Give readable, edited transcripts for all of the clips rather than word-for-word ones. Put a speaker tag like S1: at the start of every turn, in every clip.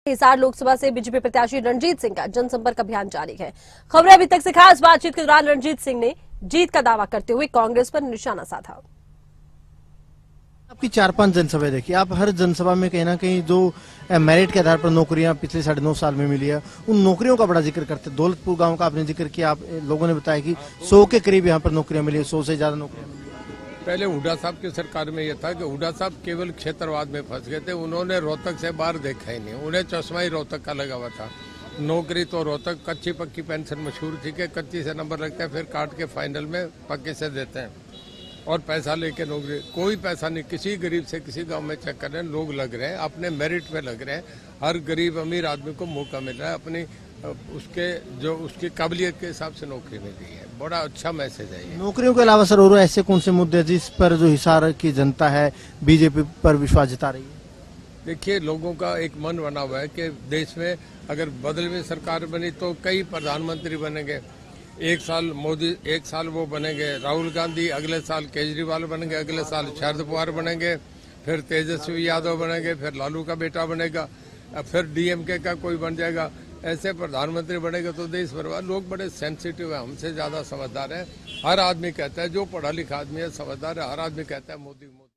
S1: हिसार लोकसभा से बीजेपी प्रत्याशी रणजीत सिंह का जनसंपर्क अभियान जारी है। खबरें अभी तक से खास बातचीत के दौरान रणजीत सिंह ने जीत का दावा करते हुए कांग्रेस पर निशाना साधा।
S2: आपकी 4-5 जनसभा देखिए, आप हर जनसभा में कहीं ना कहीं जो मेरिट के आधार पर नौकरियां पिछले 9.5 साल में मिली है, उन नौकरियों का बड़ा जिक्र करते। दौलतपुर गांव का आपने जिक्र किया, आप लोगों ने बताया कि 100 के करीब यहाँ पर नौकरियां मिली है, 100 से ज्यादा नौकरियां मिली।
S3: पहले हुड्डा साहब की सरकार में यह था कि हुड्डा साहब केवल क्षेत्रवाद में फंस गए थे। उन्होंने रोहतक से बाहर देखा ही नहीं, उन्हें चश्मा ही रोहतक का लगा हुआ था। नौकरी तो रोहतक कच्ची पक्की पेंशन मशहूर थी कि कच्ची से नंबर लगता है, फिर काट के फाइनल में पक्के से देते हैं और पैसा लेके नौकरी। कोई पैसा नहीं, किसी गरीब से किसी गांव में चेक कर रहे हैं, लोग लग रहे हैं, अपने मेरिट पे लग रहे हैं। हर गरीब अमीर आदमी को मौका मिल रहा है, अपनी उसकी काबिलियत के हिसाब से नौकरी मिल रही है। बड़ा अच्छा मैसेज है ये।
S2: नौकरियों के अलावा सर और ऐसे कौन से मुद्दे जिस पर जो हिसार की जनता है बीजेपी पर विश्वास जता रही है?
S3: देखिए, लोगों का एक मन बना हुआ है कि देश में अगर बदलवी सरकार बनी तो कई प्रधानमंत्री बनेंगे। एक साल मोदी, एक साल वो बनेंगे राहुल गांधी, अगले साल केजरीवाल बनेंगे, अगले साल शरद पवार बनेंगे, फिर तेजस्वी यादव बनेंगे, फिर लालू का बेटा बनेगा, फिर डीएमके का कोई बन जाएगा। ऐसे प्रधानमंत्री बनेगा तो देश बर्बाद। लोग बड़े सेंसिटिव है, हमसे ज्यादा समझदार है। हर आदमी कहता है, जो पढ़ा लिखा आदमी है समझदार है, हर आदमी कहता है मोदी मोदी।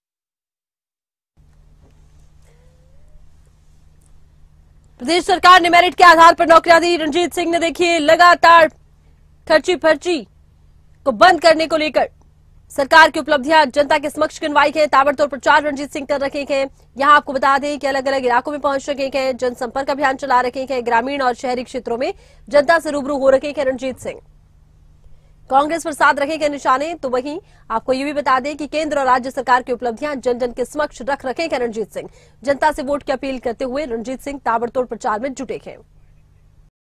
S1: प्रदेश सरकार ने मेरिट के आधार पर नौकरियां दी। रणजीत सिंह ने देखिए लगातार खर्ची फर्ची को बंद करने को लेकर सरकार की उपलब्धियां जनता के समक्ष गिनवाई है। ताबड़तोड़ प्रचार रणजीत सिंह कर रखे हैं। यहां आपको बता दें कि अलग अलग इलाकों में पहुंच रखे हैं, जनसंपर्क अभियान चला रखे हैं। ग्रामीण और शहरी क्षेत्रों में जनता से रूबरू हो रखे हैं रणजीत सिंह। कांग्रेस पर साध रखे गए निशाने। तो वहीं आपको ये भी बता दें कि केंद्र और राज्य सरकार की उपलब्धियां जन जन के समक्ष रख रखे हैं रणजीत सिंह। जनता से वोट की अपील करते हुए रणजीत सिंह ताबड़तोड़ प्रचार में जुटे हैं।